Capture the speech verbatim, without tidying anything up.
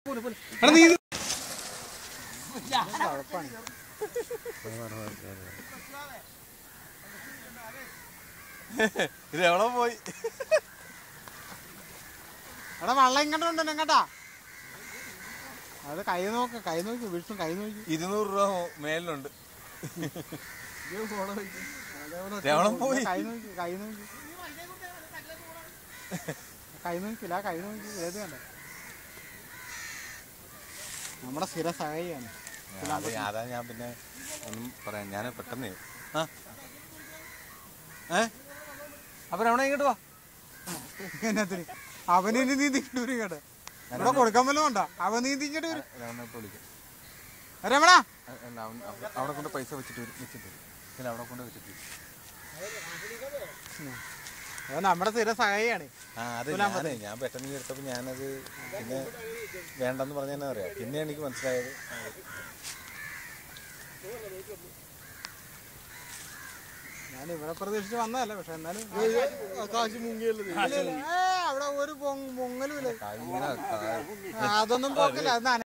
ഇത് എവിടെ പോയി? എടാ വെള്ളം ഇങ്ങോട്ടുണ്ട് എങ്ങട്ടാ? അത് കൈ നോക്ക്, കൈ നോക്കി വിഷ്ണു കൈ നോക്കി. ഇരുന്നൂറ് രൂപ മേലിലുണ്ട്. എവിടെ പോയി? കൈ നോക്കി, കൈ നോക്കി, കൈ നോക്കില്ല, കൈ നോക്കി. ഏത് കണ്ട നമ്മുടെ സ്ഥിര സഹായിയാണ്. അതാ ഞാൻ പിന്നെ ഒന്നും പറയാം. ഞാൻ പെട്ടെന്ന് ആ ഏ അപ്പൊ അവിടെ ഇങ്ങോട്ട് വാ. എന്നത്തിന് അവന് നീന്തിക്കിട്ട് വരും കേട്ടെ. ഇവിടെ കൊടുക്കാൻ വല്ലതും ഉണ്ടോ? അവൻ നീന്തിക്കിട്ട് വരും. രമണ അവിടെ കൊണ്ട് പൈസ വെച്ചിട്ട് വരും, വെച്ചിട്ട് പിന്നെ അവിടെ കൊണ്ട് വെച്ചിട്ട് അത് നമ്മുടെ സ്ഥിര സഹായിയാണ്. ആ അത് ഞാനേ ഞാൻ പെട്ടെന്ന് എടുത്തപ്പോ ഞാനത് പിന്നെ വേണ്ടെന്ന് പറഞ്ഞാൽ അറിയാം. പിന്നെ എനിക്ക് മനസ്സിലായത് ഞാൻ ഇവിടെ പ്രതീക്ഷിച്ച് വന്നതല്ല. പക്ഷെ എന്നാലും കാശ് മുങ്ങിയല്ലേ അവിടെ ഒരു പൊങ്ങലും ഇല്ല. അതൊന്നും പോക്കില്ല. അത്